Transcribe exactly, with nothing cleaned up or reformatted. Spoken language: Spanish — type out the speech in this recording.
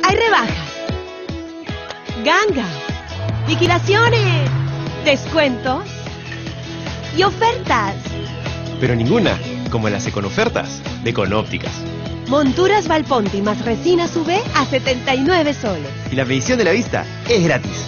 Hay rebajas, gangas, liquidaciones, descuentos y ofertas. Pero ninguna como las econofertas de Econópticas. Monturas Valponti más resinas U V a setenta y nueve soles. Y la medición de la vista es gratis.